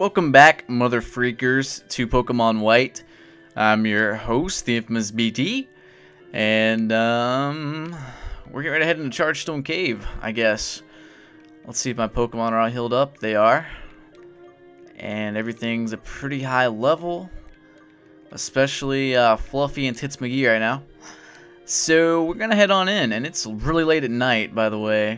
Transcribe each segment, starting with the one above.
Welcome back, mother freakers, to Pokemon White. I'm your host, the infamous BT, and we're getting ready to head into Chargestone Cave, I guess. Let's see if my Pokemon are all healed up. They are, and everything's a pretty high level, especially Fluffy and Tits McGee right now. So we're gonna head on in, and it's really late at night, by the way.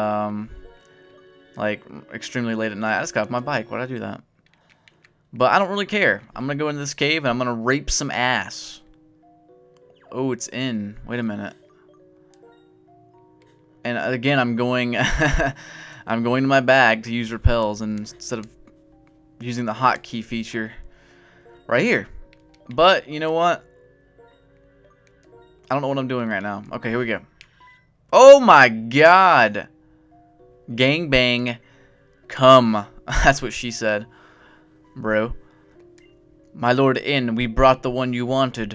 Like extremely late at night. I just got off my bike. Why'd I do that? But I don't really care. I'm gonna go into this cave and I'm gonna rape some ass. Oh, it's in. Wait a minute. And again, I'm going I'm going to my bag to use repels instead of using the hotkey feature right here. But you know what? I don't know what I'm doing right now. Okay, here we go. Oh my god. Gang bang. Come. That's what she said. Bro. My lord in, we brought the one you wanted.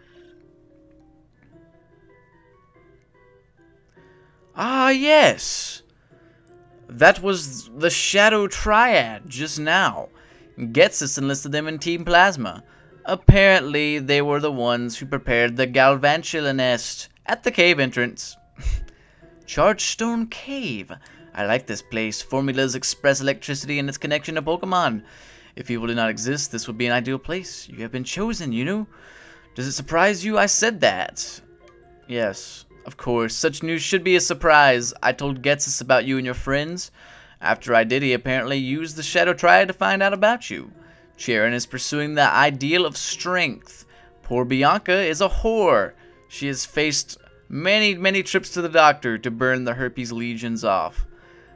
Ah, yes. That was the Shadow Triad just now. Getsus enlisted them in Team Plasma. Apparently, they were the ones who prepared the Galvantula nest at the cave entrance. Chargestone Cave. I like this place. Formulas express electricity and its connection to Pokemon. If evil did not exist, this would be an ideal place. You have been chosen, you know? Does it surprise you I said that? Yes, of course. Such news should be a surprise. I told Getsus about you and your friends. After I did, he apparently used the Shadow Triad to find out about you. Charon is pursuing the ideal of strength. Poor Bianca is a whore. She has faced many trips to the doctor to burn the herpes legions off.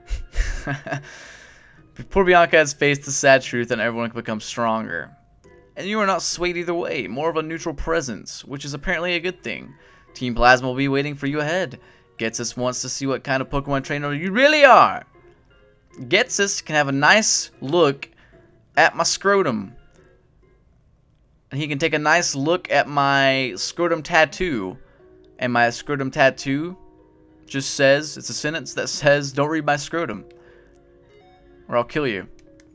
Poor Bianca has faced the sad truth that everyone can become stronger. And you are not swayed either way, more of a neutral presence, which is apparently a good thing. Team Plasma will be waiting for you ahead. Getsus wants to see what kind of Pokemon trainer you really are. Getsus can have a nice look at my scrotum. And he can take a nice look at my scrotum tattoo. And my scrotum tattoo just says, it's a sentence that says, don't read my scrotum, or I'll kill you.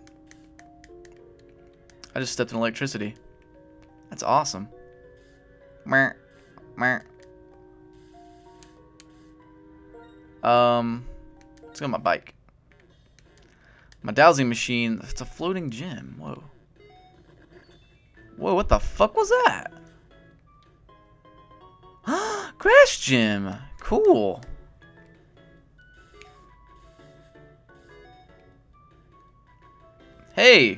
I just stepped in electricity. That's awesome. Meh. Meh. Let's go on my bike. My dowsing machine, it's a floating gym. Whoa. Whoa, what the fuck was that? Crash gym. Cool. Hey.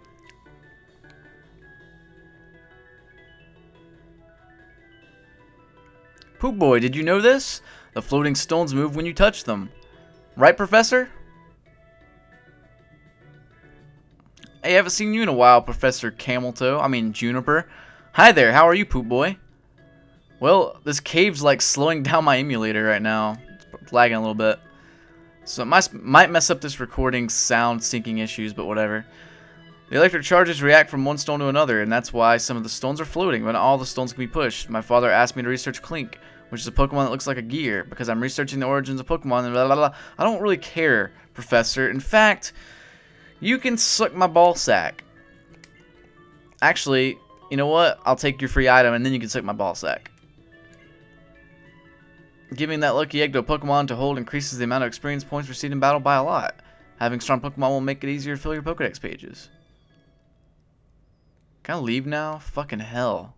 Poop boy, did you know this? The floating stones move when you touch them. Right, Professor? Hey, I haven't seen you in a while, Professor Cameltoe. I mean, Juniper. Hi there, how are you, Poop boy? Well, this cave's like slowing down my emulator right now. It's lagging a little bit. So it might mess up this recording sound syncing issues, but whatever. The electric charges react from one stone to another, and that's why some of the stones are floating, but not all the stones can be pushed. My father asked me to research Clink, which is a Pokemon that looks like a gear, because I'm researching the origins of Pokemon and blah blah blah. I don't really care, Professor. In fact, you can suck my ball sack. Actually, you know what? I'll take your free item, and then you can suck my ball sack. Giving that lucky egg to a Pokemon to hold increases the amount of experience points received in battle by a lot. Having strong Pokemon will make it easier to fill your Pokedex pages. Can I leave now? Fucking hell.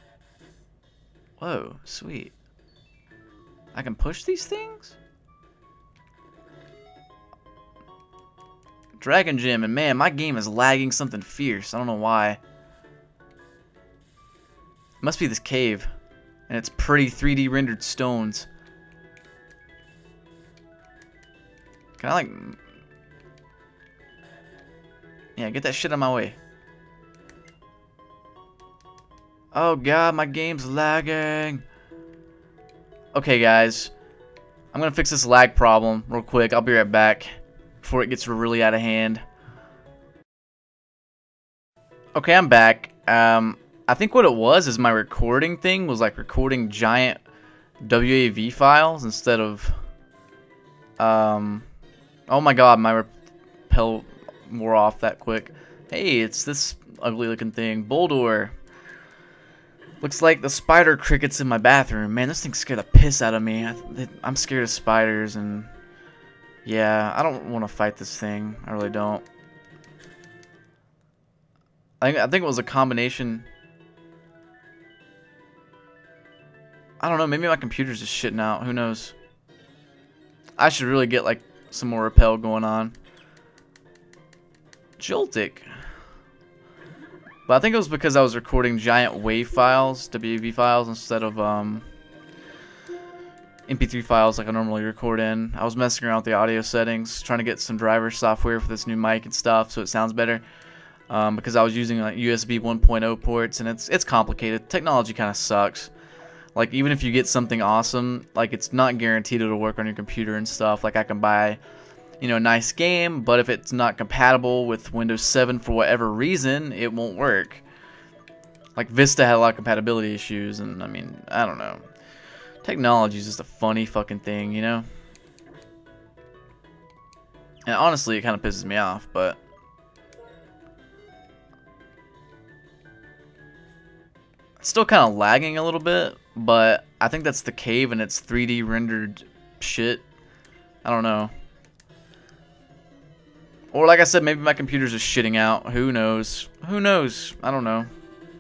Whoa, sweet. I can push these things? Dragon Gym, and man, my game is lagging something fierce. I don't know why. It must be this cave. And it's pretty 3D rendered stones. Can I, like... Yeah, get that shit out of my way. Oh god, my game's lagging. Okay, guys. I'm gonna fix this lag problem real quick. I'll be right back before it gets really out of hand. Okay, I'm back. I think what it was is my recording thing was like recording giant WAV files instead of oh my god, my repel wore off that quick. Hey, it's this ugly looking thing. Boldor. Looks like the spider crickets in my bathroom. Man, this thing scared the piss out of me. I'm scared of spiders, and yeah, I don't want to fight this thing. I really don't. I think it was a combination. I don't know. Maybe my computer's just shitting out. Who knows? I should really get like some more repel going on. Joltic. But I think it was because I was recording giant WAV files, WAV files, instead of MP3 files like I normally record in. I was messing around with the audio settings, trying to get some driver software for this new mic and stuff so it sounds better. Because I was using like USB 1.0 ports, and it's complicated. Technology kind of sucks. Like, even if you get something awesome, like, it's not guaranteed it'll work on your computer and stuff. Like, I can buy, you know, a nice game, but if it's not compatible with Windows 7 for whatever reason, it won't work. Like, Vista had a lot of compatibility issues, and, I mean, I don't know. Technology is just a funny fucking thing, you know? And honestly, it kind of pisses me off, but it's still kind of lagging a little bit, but I think that's the cave and it's 3D rendered shit. I don't know. Or like I said, maybe my computer's just shitting out. Who knows? Who knows? I don't know.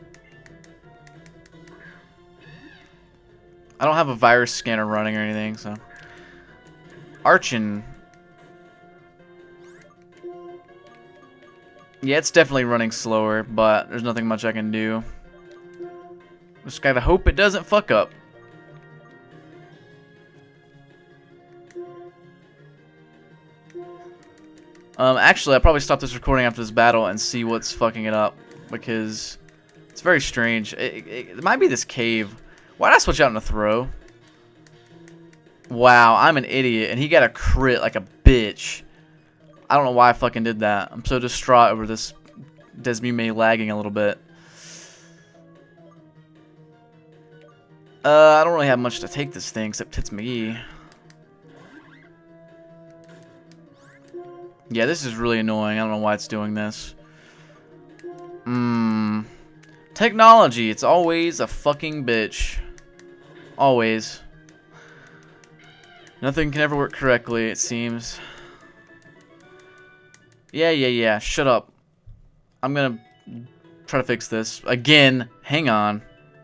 I don't have a virus scanner running or anything, so. Archon. Yeah, it's definitely running slower, but there's nothing much I can do. Just gotta hope it doesn't fuck up. Actually, I'll probably stop this recording after this battle and see what's fucking it up, because it's very strange. It might be this cave. Why did I switch out in a throw? Wow, I'm an idiot, and he got a crit like a bitch. I don't know why I fucking did that. I'm so distraught over this Desmume lagging a little bit. I don't really have much to take this thing except Tits McGee. Yeah, this is really annoying. I don't know why it's doing this. Technology, it's always a fucking bitch. Always. Nothing can ever work correctly, it seems. Yeah. Shut up. I'm gonna try to fix this. Again, hang on.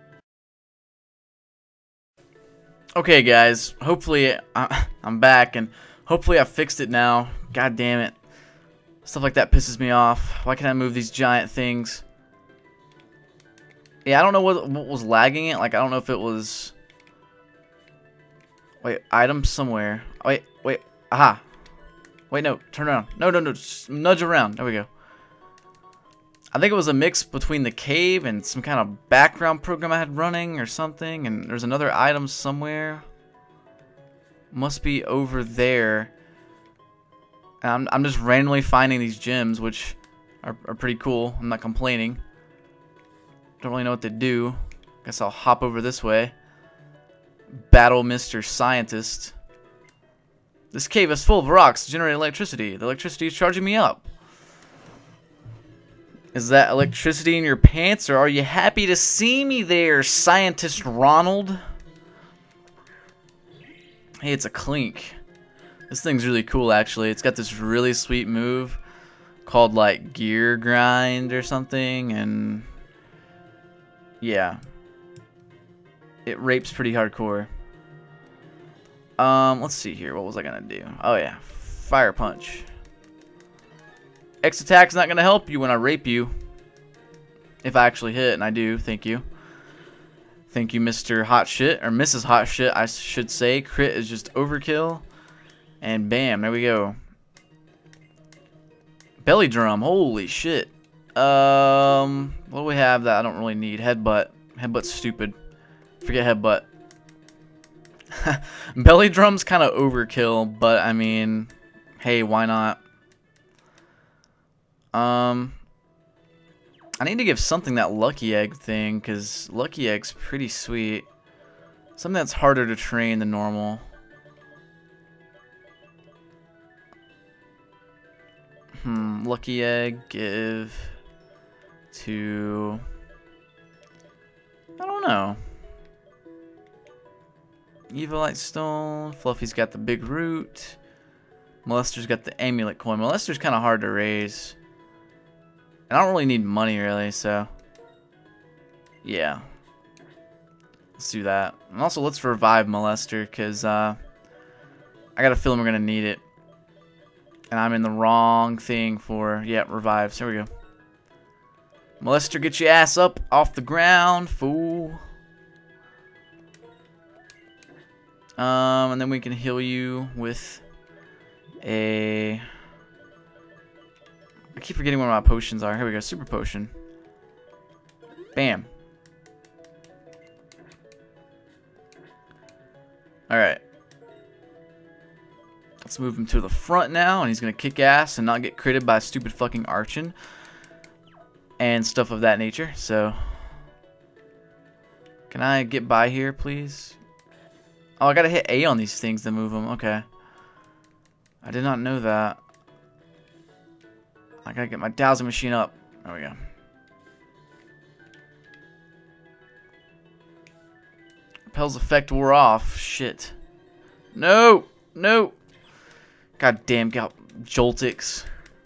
Okay, guys. Hopefully, I'm back, and hopefully I fixed it now. God damn it. Stuff like that pisses me off. Why can't I move these giant things? Yeah, I don't know what was lagging it. Like, I don't know if it was... Wait, items somewhere. Wait. Aha. Wait, no. Turn around. No. Just nudge around. There we go. I think it was a mix between the cave and some kind of background program I had running or something. And there's another item somewhere. Must be over there. And I'm just randomly finding these gems, which are pretty cool. I'm not complaining. Don't really know what to do. Guess I'll hop over this way. Battle Mr. Scientist. This cave is full of rocks to generate electricity. The electricity is charging me up. Is that electricity in your pants, or are you happy to see me there, Scientist Ronald? Hey, it's a clink. This thing's really cool, actually. It's got this really sweet move called, like, Gear Grind or something, and yeah. It rapes pretty hardcore. Let's see here. What was I gonna do? Oh, yeah. Fire Punch. X attack's not gonna help you when I rape you. If I actually hit, and I do. Thank you. Thank you, Mr. Hot Shit. Or Mrs. Hot Shit, I should say. Crit is just overkill. And bam, there we go. Belly drum, holy shit. What do we have that I don't really need? Headbutt. Headbutt's stupid. Forget headbutt. Belly drum's kind of overkill, but I mean, hey, why not? I need to give something that Lucky Egg thing, because Lucky Egg's pretty sweet. Something that's harder to train than normal. Lucky egg, give to... I don't know. Evilite stone. Fluffy's got the big root. Molester's got the amulet coin. Molester's kind of hard to raise. And I don't really need money, really, so... yeah. Let's do that. And also, let's revive Molester, because I got a feeling we're going to need it. And I'm in the wrong thing for... yeah, revives. Here we go. Molester, get your ass up off the ground, fool. And then we can heal you with a... I keep forgetting where my potions are. Here we go, super potion. Bam. Alright. Let's move him to the front now, and he's gonna kick ass and not get critted by a stupid fucking Archon. And stuff of that nature, so... can I get by here, please? Oh, I gotta hit A on these things to move them. Okay. I did not know that. I gotta get my dowsing machine up. There we go. Repel's effect wore off. Shit. No! No! God damn, got Joltix.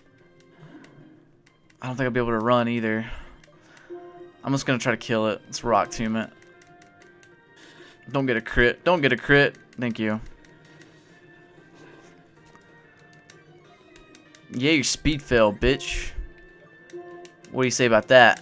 I don't think I'll be able to run either. I'm just gonna try to kill it. Let's rock tomb it. Don't get a crit. Don't get a crit. Thank you. Yeah, your speed fell, bitch. What do you say about that?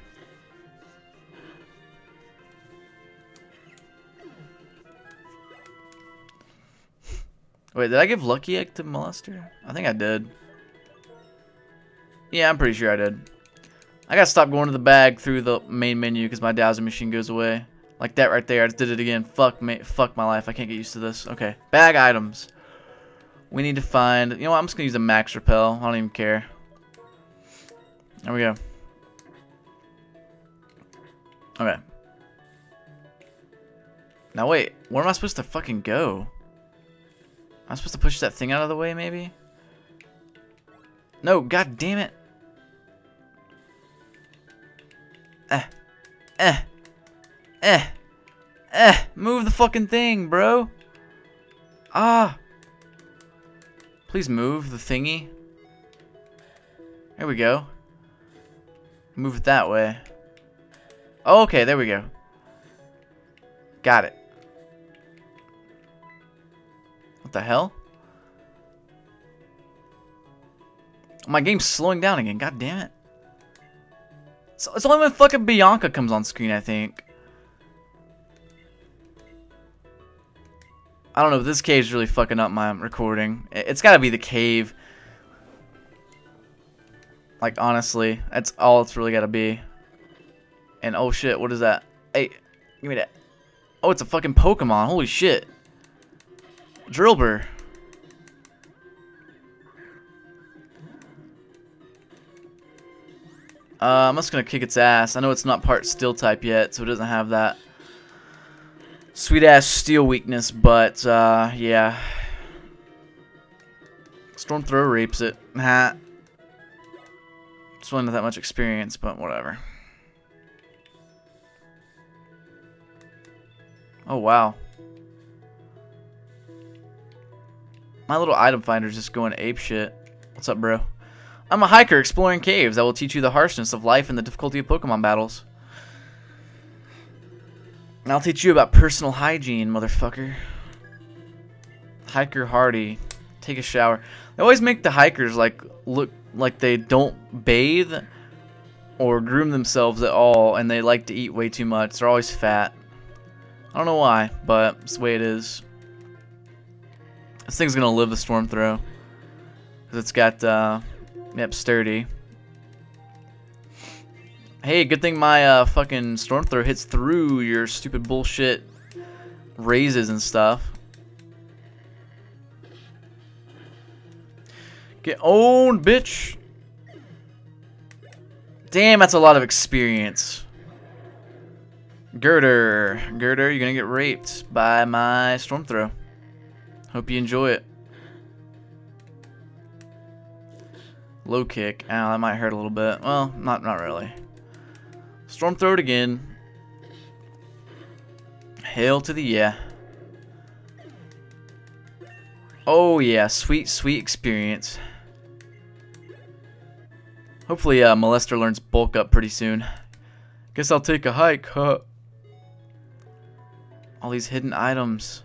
Wait, did I give Lucky Egg to Molester? I think I did. Yeah, I'm pretty sure I did. I gotta stop going to the bag through the main menu because my dowsing machine goes away. Like that right there. I just did it again. Fuck me. Fuck my life. I can't get used to this. Okay. Bag items. We need to find... you know what? I'm just gonna use a max repel. I don't even care. There we go. Okay. Now wait. Where am I supposed to fucking go? Am I supposed to push that thing out of the way, maybe? No. God damn it. Move the fucking thing, bro. Ah. Please move the thingy. There we go. Move it that way. Oh, okay, there we go. Got it. What the hell? My game's slowing down again. God damn it. So it's only when fucking Bianca comes on screen, I think. I don't know, but this cave's really fucking up my recording. It's gotta be the cave. Like, honestly, that's all it's really gotta be. And oh shit, what is that? Hey, give me that. Oh, it's a fucking Pokemon. Holy shit. Drillbur. I'm just gonna kick its ass. I know it's not part steel type yet, so it doesn't have that sweet ass steel weakness, but yeah. Storm Throw rapes it. Ha. Just wasn't that much experience, but whatever. Oh wow. My little item finder's just going ape shit. What's up, bro? I'm a hiker exploring caves that will teach you the harshness of life and the difficulty of Pokemon battles. And I'll teach you about personal hygiene, motherfucker. Hiker Hardy. Take a shower. They always make the hikers like look like they don't bathe or groom themselves at all, and they like to eat way too much. They're always fat. I don't know why, but it's the way it is. This thing's gonna live the Storm Throw. Because it's got, yep, sturdy. Hey, good thing my fucking Storm Throw hits through your stupid bullshit raises and stuff. Get owned, bitch. Damn, that's a lot of experience. Girder. Girder, you're gonna get raped by my Storm Throw. Hope you enjoy it. Low kick. Ow, that might hurt a little bit. Well, not really. Storm throw it again. Hail to the yeah. Oh yeah, sweet, sweet experience. Hopefully Molester learns bulk up pretty soon. Guess I'll take a hike, huh? All these hidden items.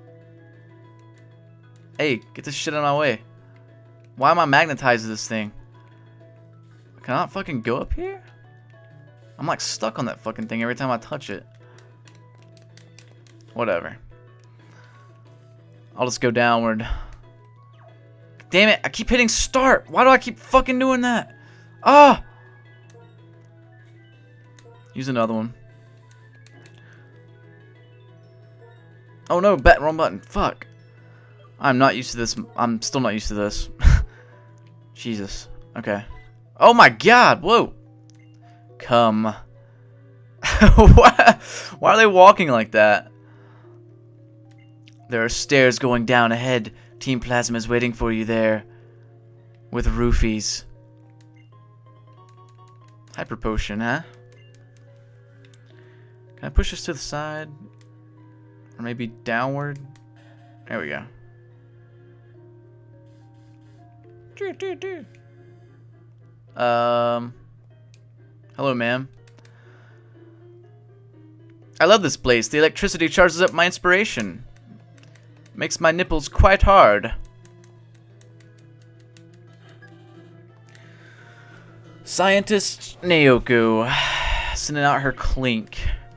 Hey, get this shit out of my way. Why am I magnetized to this thing? Can I not fucking go up here? I'm like stuck on that fucking thing every time I touch it. Whatever. I'll just go downward. Damn it, I keep hitting start. Why do I keep fucking doing that? Ah! Use another one. Oh no, wrong button. Fuck. I'm not used to this. I'm still not used to this. Jesus. Okay. Oh my god, whoa. Come. Why are they walking like that? There are stairs going down ahead. Team Plasma is waiting for you there. With roofies. Hyper potion, huh? Can I push this to the side? Or maybe downward? There we go. Hello, ma'am. I love this place. The electricity charges up my inspiration. Makes my nipples quite hard. Scientist Naoko. Sending out her clink.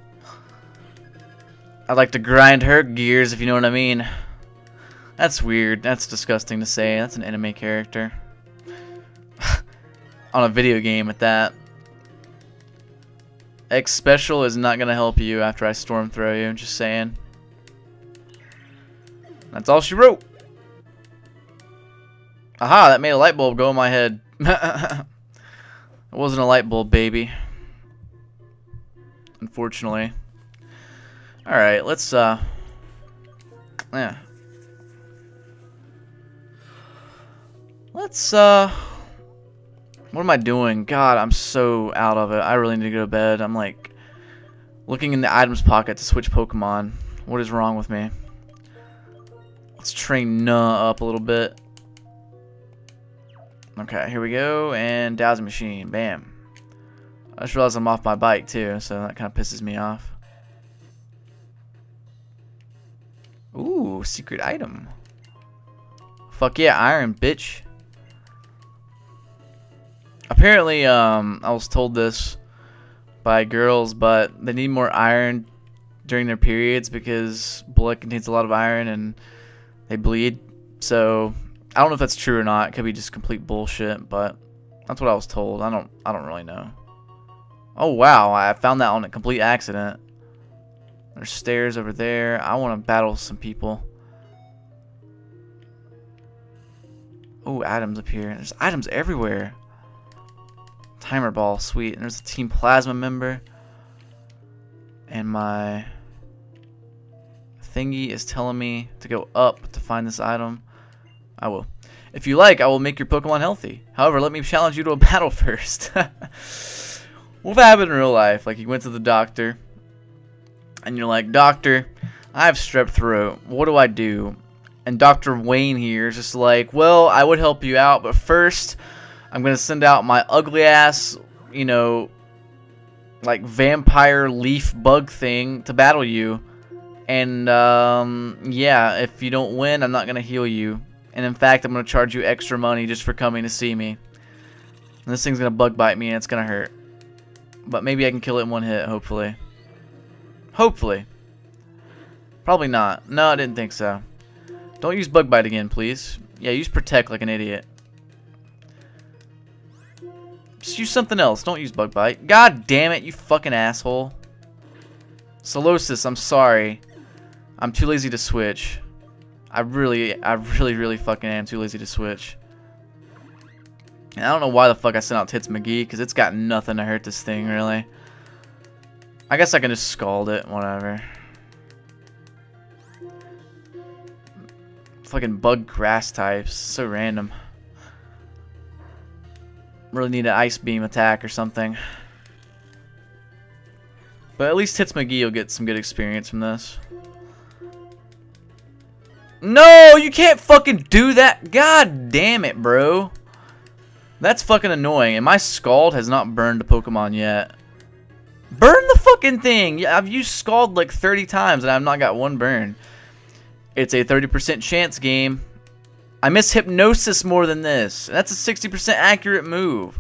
I'd like to grind her gears, if you know what I mean. That's weird. That's disgusting to say. That's an anime character. On a video game at that. X Special is not going to help you after I storm throw you. Just saying. That's all she wrote. Aha, that made a light bulb go in my head. It wasn't a light bulb, baby. Unfortunately. Alright, let's, yeah. Let's, what am I doing? God, I'm so out of it. I really need to go to bed. I'm, like, looking in the items pocket to switch Pokemon. What is wrong with me? Let's train Nuh up a little bit. Okay, here we go. And dowsing machine. Bam. I just realized I'm off my bike, too, so that kind of pisses me off. Ooh, secret item. Fuck yeah, iron, bitch. Apparently, I was told this by girls, but they need more iron during their periods because blood contains a lot of iron and they bleed. So, I don't know if that's true or not. It could be just complete bullshit, but that's what I was told. I don't really know. Oh wow, I found that on a complete accident. There's stairs over there. I want to battle some people. Oh, items up here. There's items everywhere. Timer ball, sweet. And there's a Team Plasma member. And my thingy is telling me to go up to find this item. I will. If you like, I will make your Pokemon healthy. However, let me challenge you to a battle first. What happened in real life? Like, you went to the doctor. And you're like, Doctor, I have strep throat. What do I do? And Dr. Wayne here is just like, well, I would help you out, but first, I'm going to send out my ugly ass, you know, like vampire leaf bug thing to battle you. And, yeah, if you don't win, I'm not going to heal you. And in fact, I'm going to charge you extra money just for coming to see me. And this thing's going to bug bite me and it's going to hurt. But maybe I can kill it in one hit, hopefully. Hopefully. Probably not. No, I didn't think so. Don't use Bug Bite again, please. Yeah, use Protect like an idiot. Just use something else. Don't use Bug Bite. God damn it, you fucking asshole. Solosis, I'm sorry. I'm too lazy to switch. I really fucking am too lazy to switch. And I don't know why the fuck I sent out Tits McGee, because it's got nothing to hurt this thing, really. I guess I can just scald it, whatever. Fucking bug grass types, so random. Really need an ice beam attack or something. But at least Tits McGee will get some good experience from this. No, you can't fucking do that. God damn it, bro. That's fucking annoying. And my Scald has not burned a Pokemon yet. Burn the fucking thing. I've used Scald like 30 times and I've not got one burn. It's a 30% chance game. I miss Hypnosis more than this. That's a 60% accurate move.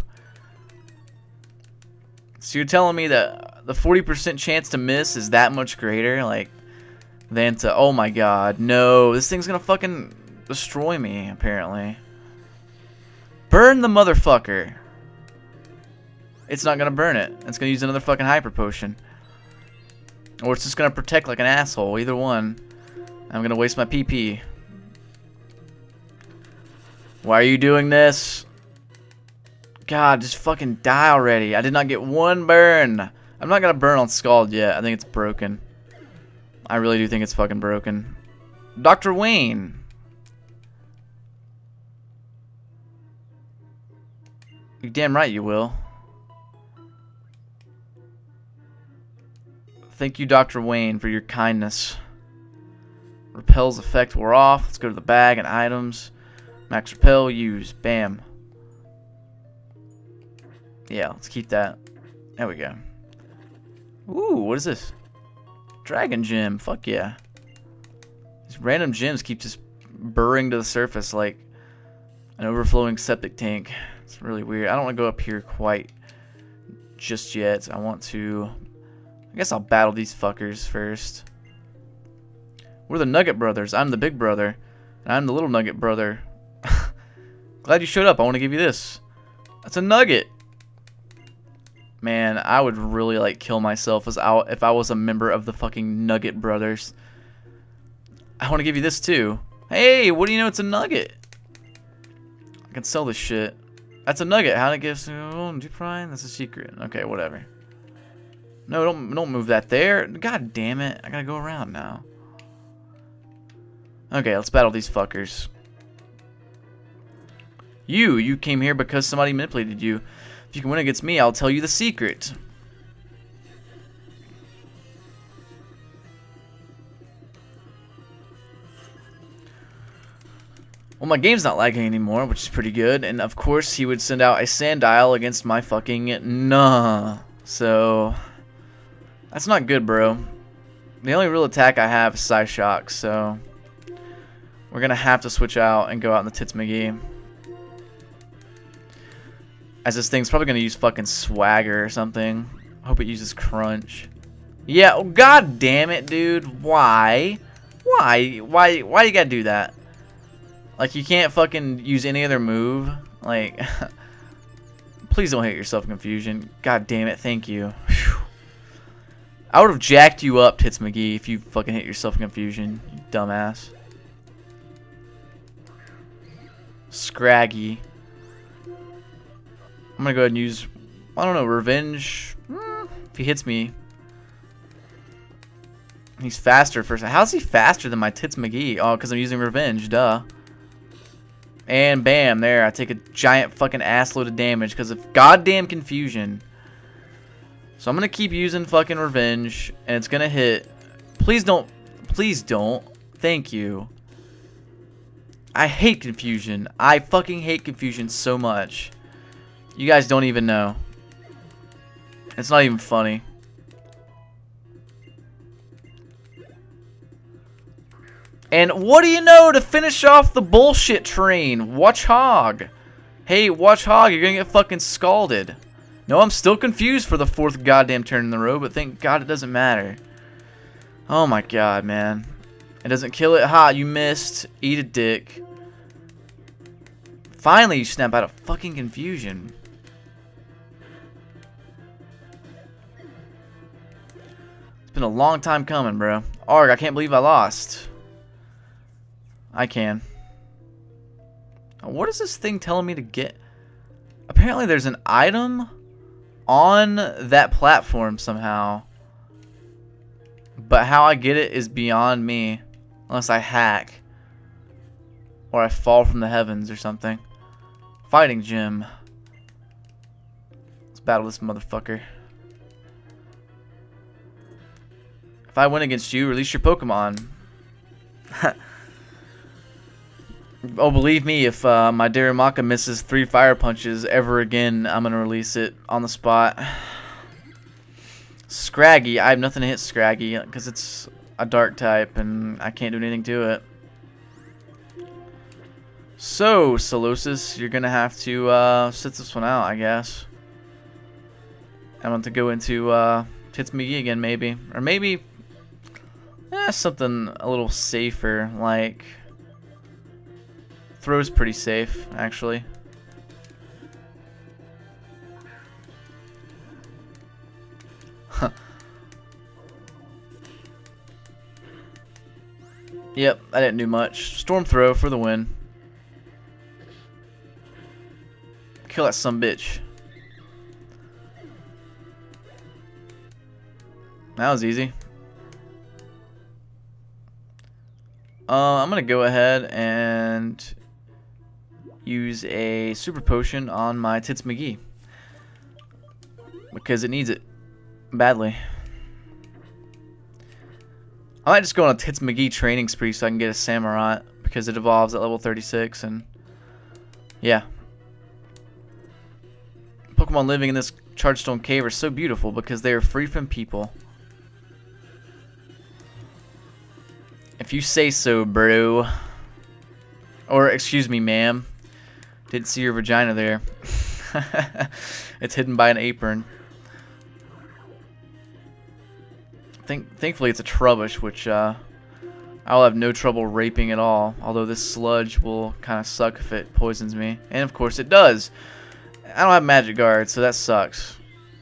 So you're telling me that the 40% chance to miss is that much greater, like, than to... Oh my god, no. This thing's gonna fucking destroy me, apparently. Burn the motherfucker. It's not gonna burn it. It's gonna use another fucking Hyper Potion. Or it's just gonna protect like an asshole. Either one. I'm gonna waste my PP. Why are you doing this? God, just fucking die already. I did not get one burn. I'm not gonna burn on Scald yet. I think it's broken. I really do think it's fucking broken. Dr. Wayne. You're damn right you will. Thank you, Dr. Wayne, for your kindness. Repel's effect wore off. Let's go to the bag and items. Max Repel, use. Bam. Yeah, let's keep that. There we go. Ooh, what is this? Dragon Gem. Fuck yeah. These random gems keep just burrowing to the surface like an overflowing septic tank. It's really weird. I don't want to go up here quite just yet. I want to... I guess I'll battle these fuckers first. We're the Nugget Brothers. I'm the big brother. And I'm the little Nugget brother. Glad you showed up. I want to give you this. That's a nugget. Man, I would really like kill myself if I was a member of the fucking Nugget Brothers. I want to give you this too. Hey, what do you know? It's a nugget. I can sell this shit. That's a nugget. How to give deep frying? That's a secret. Okay, whatever. No, don't move that there. God damn it. I gotta go around now. Okay, let's battle these fuckers. You came here because somebody manipulated you. If you can win against me, I'll tell you the secret. Well, my game's not lagging anymore, which is pretty good. And of course, he would send out a Sandile against my fucking nah. So, that's not good, bro. The only real attack I have is Psyshock, so we're gonna have to switch out and go out in the Tits McGee. As this thing's probably gonna use fucking Swagger or something. I hope it uses Crunch. Yeah, oh, god damn it, dude. Why? Why you gotta do that? Like, you can't fucking use any other move? Like, please don't hit yourself in confusion. God damn it, thank you. Whew. I would have jacked you up, Tits McGee, if you fucking hit yourself in confusion, you dumbass. Scraggy. I'm gonna go ahead and use, I don't know, Revenge. If he hits me. He's faster first. How's he faster than my Tits McGee? Oh, because I'm using Revenge, duh. And bam, there. I take a giant fucking assload of damage because of goddamn confusion. So I'm gonna keep using fucking Revenge, and it's gonna hit. Please don't. Please don't. Thank you. I hate confusion. I fucking hate confusion so much. You guys don't even know. It's not even funny. And what do you know to finish off the bullshit train? Watch Hog. Hey, Watch Hog, you're gonna get fucking scalded. No, I'm still confused for the 4th goddamn turn in the row, but thank God it doesn't matter. Oh my god, man. It doesn't kill it. Ha, you missed. Eat a dick. Finally, you snap out of fucking confusion. It's been a long time coming, bro. Arg, I can't believe I lost. I can. What is this thing telling me to get? Apparently there's an item on that platform somehow. But how I get it is beyond me. Unless I hack. Or I fall from the heavens or something. Fighting gym. battle this motherfucker. If I win against you, release your Pokemon. Oh, believe me, if my Darumaka misses 3 fire punches ever again, I'm gonna release it on the spot. Scraggy, I have nothing to hit Scraggy because it's a dark type and I can't do anything to it. So, Solosis, you're gonna have to sit this one out, I guess. I want to go into Titsumagi again, maybe, or maybe something a little safer, like throw's pretty safe, actually. Huh. Yep, I didn't do much. Storm throw for the win. Kill that sumbitch. That was easy. I'm gonna go ahead and use a super potion on my Titsumagi because it needs it badly. I might just go on a Titsumagi training spree so I can get a Samurott because it evolves at level 36, and yeah. Pokemon living in this Chargestone cave are so beautiful because they are free from people. If you say so, bro. Or, excuse me, ma'am. Didn't see your vagina there. It's hidden by an apron. Thankfully, it's a Trubbish, which I'll have no trouble raping at all. Although this sludge will kind of suck if it poisons me. And, of course, it does. I don't have Magic Guard, so that sucks.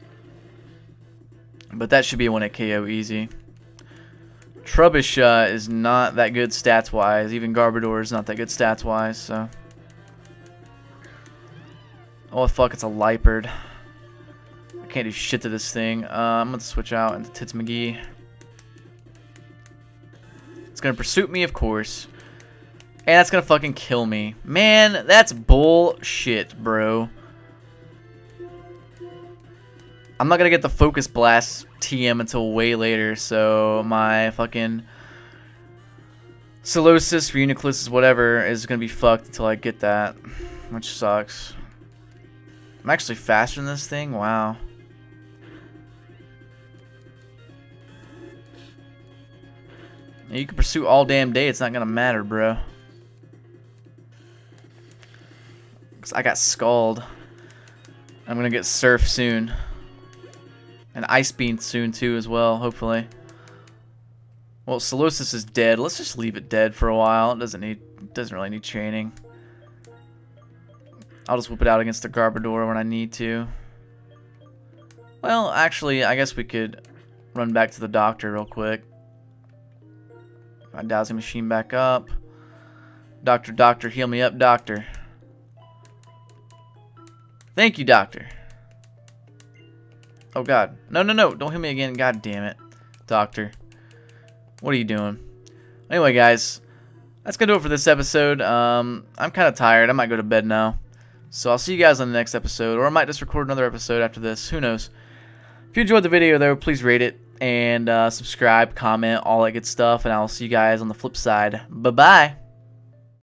But that should be a 1-hit KO easy. Trubbish is not that good stats-wise. Even Garbodor is not that good stats-wise, so... Oh, fuck, it's a Liepard. I can't do shit to this thing. I'm going to switch out into Titsumagi. It's going to pursue me, of course. And that's going to fucking kill me. Man, that's bullshit, bro. I'm not going to get the Focus Blast TM until way later, so my fucking Solosis, Reuniclus, whatever, is going to be fucked until I get that, which sucks. I'm actually faster than this thing? Wow. You can pursue all damn day, it's not going to matter, bro. Because I got Scald. I'm going to get Surf soon. And Ice Beam soon too as well, hopefully. Well, Solosis is dead. Let's just leave it dead for a while. It doesn't really need training. I'll just whip it out against the Garbodor when I need to. Well, actually, I guess we could run back to the doctor real quick. My dowsing machine back up. Doctor, doctor, heal me up, doctor. Thank you, doctor. Oh, God. No, no, no. Don't hit me again. God damn it. Doctor. What are you doing? Anyway, guys. That's going to do it for this episode. I'm kind of tired. I might go to bed now. So I'll see you guys on the next episode. Or I might just record another episode after this. Who knows? If you enjoyed the video, though, please rate it. And subscribe, comment, all that good stuff. And I'll see you guys on the flip side. Bye-bye.